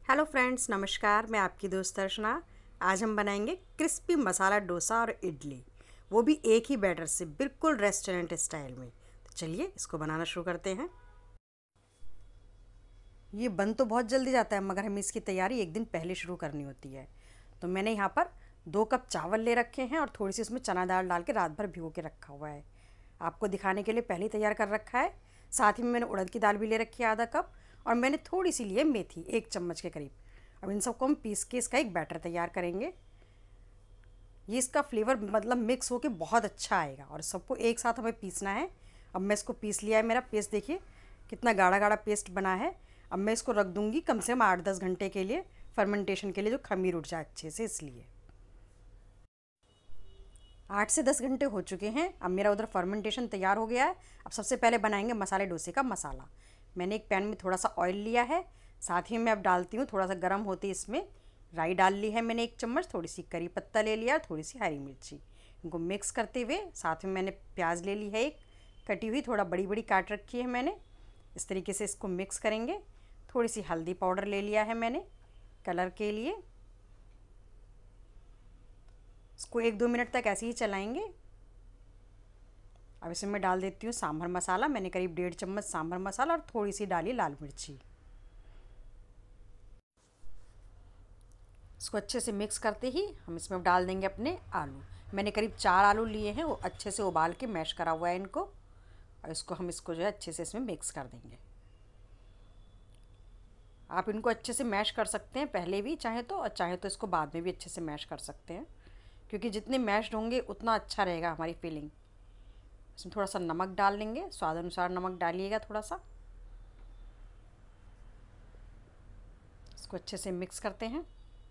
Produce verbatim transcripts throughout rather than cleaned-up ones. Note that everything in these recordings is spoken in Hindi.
हेलो फ्रेंड्स, नमस्कार। मैं आपकी दोस्त अर्चना। आज हम बनाएंगे क्रिस्पी मसाला डोसा और इडली, वो भी एक ही बैटर से, बिल्कुल रेस्टोरेंट स्टाइल में। तो चलिए इसको बनाना शुरू करते हैं। ये बन तो बहुत जल्दी जाता है, मगर हमें इसकी तैयारी एक दिन पहले शुरू करनी होती है। तो मैंने यहाँ पर दो कप चावल ले रखे हैं और थोड़ी सी इसमें चना दाल डाल के रात भर भिगो के रखा हुआ है। आपको दिखाने के लिए पहले ही तैयार कर रखा है। साथ ही में मैंने उड़द की दाल भी ले रखी है आधा कप, और मैंने थोड़ी सी ली है मेथी, एक चम्मच के करीब। अब इन सबको हम पीस के इसका एक बैटर तैयार करेंगे। ये इसका फ्लेवर मतलब मिक्स होके बहुत अच्छा आएगा, और सबको एक साथ हमें पीसना है। अब मैं इसको पीस लिया है, मेरा पेस्ट देखिए कितना गाढ़ा गाढ़ा पेस्ट बना है। अब मैं इसको रख दूंगी कम से कम आठ दस घंटे के लिए, फर्मेंटेशन के लिए, जो खमीर उठ जाए अच्छे से, इसलिए। आठ से दस घंटे हो चुके हैं। अब मेरा उधर फर्मेंटेशन तैयार हो गया है। अब सबसे पहले बनाएंगे मसाले डोसे का मसाला। मैंने एक पैन में थोड़ा सा ऑयल लिया है, साथ ही मैं अब डालती हूँ, थोड़ा सा गर्म होते इसमें राई डाल ली है मैंने एक चम्मच, थोड़ी सी करी पत्ता ले लिया, थोड़ी सी हरी मिर्ची। इनको मिक्स करते हुए साथ में मैंने प्याज ले ली है एक कटी हुई, थोड़ा बड़ी बड़ी काट रखी है मैंने। इस तरीके से इसको मिक्स करेंगे। थोड़ी सी हल्दी पाउडर ले लिया है मैंने कलर के लिए। इसको एक दो मिनट तक ऐसे ही चलाएंगे। अब इसमें मैं डाल देती हूँ सांभर मसाला। मैंने करीब डेढ़ चम्मच सांभर मसाला और थोड़ी सी डाली लाल मिर्ची। इसको अच्छे से मिक्स करते ही हम इसमें डाल देंगे अपने आलू। मैंने करीब चार आलू लिए हैं, वो अच्छे से उबाल के मैश करा हुआ है इनको। और इसको हम इसको जो है अच्छे से इसमें मिक्स कर देंगे। आप इनको अच्छे से मैश कर सकते हैं पहले भी चाहे तो, और चाहे तो इसको बाद में भी अच्छे से मैश कर सकते हैं, क्योंकि जितने मैश्ड होंगे उतना अच्छा रहेगा हमारी फीलिंग। इसमें थोड़ा सा नमक डाल लेंगे, स्वाद अनुसार नमक डालिएगा थोड़ा सा। इसको अच्छे से मिक्स करते हैं।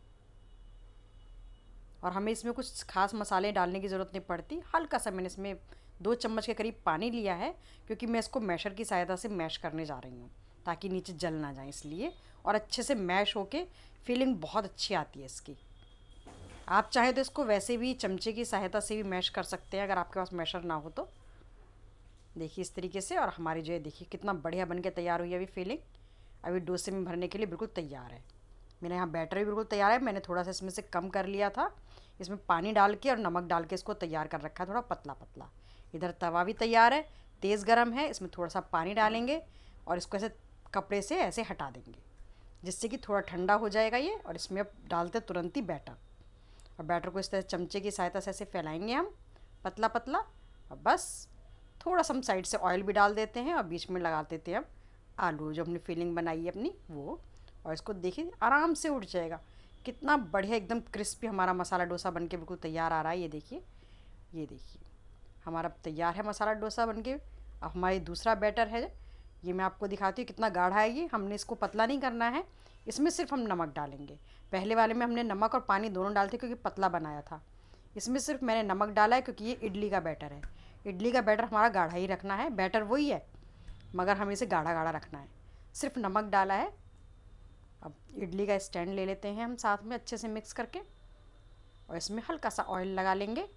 और हमें इसमें कुछ खास मसाले डालने की ज़रूरत नहीं पड़ती। हल्का सा मैंने इसमें दो चम्मच के करीब पानी लिया है, क्योंकि मैं इसको मैशर की सहायता से मैश करने जा रही हूँ, ताकि नीचे जल ना जाए इसलिए। और अच्छे से मैश होके फीलिंग बहुत अच्छी आती है इसकी। आप चाहे तो इसको वैसे भी चमचे की सहायता से भी मैश कर सकते हैं, अगर आपके पास मैशर ना हो तो। देखिए इस तरीके से। और हमारी जो है देखिए कितना बढ़िया बन के तैयार हुई है अभी फीलिंग। अभी डोसे में भरने के लिए बिल्कुल तैयार है। मेरे यहाँ बैटर भी बिल्कुल तैयार है। मैंने थोड़ा सा इसमें से कम कर लिया था, इसमें पानी डाल के और नमक डाल के इसको तैयार कर रखा है, थोड़ा पतला पतला। इधर तवा भी तैयार है, तेज़ गरम है। इसमें थोड़ा सा पानी डालेंगे और इसको ऐसे कपड़े से ऐसे हटा देंगे, जिससे कि थोड़ा ठंडा हो जाएगा ये। और इसमें अब डालते तुरंत ही बैटर, और बैटर को इस तरह चमचे की सहायता से ऐसे फैलाएंगे हम पतला पतला। और बस थोड़ा सा हम साइड से ऑयल भी डाल देते हैं, और बीच में लगा देते हैं हम आलू जो हमने फिलिंग बनाई है अपनी वो। और इसको देखिए आराम से उठ जाएगा। कितना बढ़िया एकदम क्रिस्पी हमारा मसाला डोसा बनके बिल्कुल तैयार आ रहा है। ये देखिए, ये देखिए हमारा तैयार है मसाला डोसा बनके। अब हमारी दूसरा बैटर है, ये मैं आपको दिखाती हूँ कितना गाढ़ा है ये। हमने इसको पतला नहीं करना है, इसमें सिर्फ हम नमक डालेंगे। पहले वाले में हमने नमक और पानी दोनों डालते क्योंकि पतला बनाया था। इसमें सिर्फ मैंने नमक डाला है, क्योंकि ये इडली का बैटर है। इडली का बैटर हमारा गाढ़ा ही रखना है, बैटर वही है मगर हमें इसे गाढ़ा गाढ़ा रखना है। सिर्फ नमक डाला है। अब इडली का स्टैंड ले लेते हैं हम साथ में अच्छे से मिक्स करके, और इसमें हल्का सा ऑयल लगा लेंगे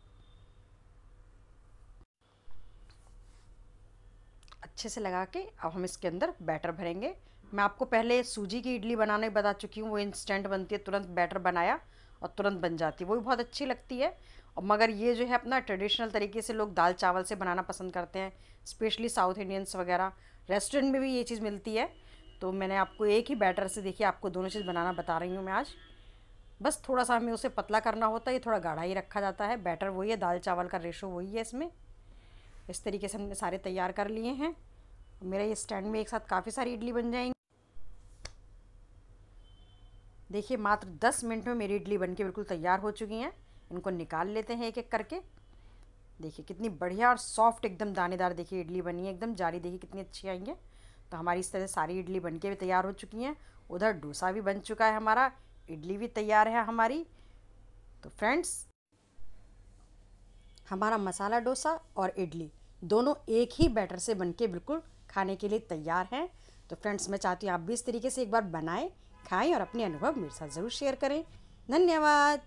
अच्छे से लगा के। अब हम इसके अंदर बैटर भरेंगे। मैं आपको पहले सूजी की इडली बनाने बता चुकी हूँ, वो इंस्टेंट बनती है, तुरंत बैटर बनाया और तुरंत बन जाती है, वो भी बहुत अच्छी लगती है। और मगर ये जो है अपना ट्रेडिशनल तरीके से लोग दाल चावल से बनाना पसंद करते हैं, स्पेशली साउथ इंडियंस वगैरह। रेस्टोरेंट में भी ये चीज़ मिलती है। तो मैंने आपको एक ही बैटर से देखिए आपको दोनों चीज़ बनाना बता रही हूँ मैं आज। बस थोड़ा सा हमें उसे पतला करना होता है, ये थोड़ा गाढ़ा ही रखा जाता है। बैटर वही है, दाल चावल का रेशो वही है इसमें। इस तरीके से हमने सारे तैयार कर लिए हैं। मेरा ये स्टैंड में एक साथ काफ़ी सारी इडली बन जाएंगी। देखिए मात्र दस मिनट में मेरी इडली बनके बिल्कुल तैयार हो चुकी हैं। इनको निकाल लेते हैं एक एक करके। देखिए कितनी बढ़िया और सॉफ्ट एकदम दानेदार देखिए इडली बनी है, एकदम जारी देखिए कितनी अच्छी आई है। तो हमारी इस तरह सारी इडली बनके भी तैयार हो चुकी हैं। उधर डोसा भी बन चुका है हमारा, इडली भी तैयार है हमारी। तो फ्रेंड्स, हमारा मसाला डोसा और इडली दोनों एक ही बैटर से बनके बिल्कुल खाने के लिए तैयार हैं। तो फ्रेंड्स, मैं चाहती हूँ आप भी इस तरीके से एक बार बनाएं, खाएं और अपने अनुभव मेरे साथ ज़रूर शेयर करें। धन्यवाद।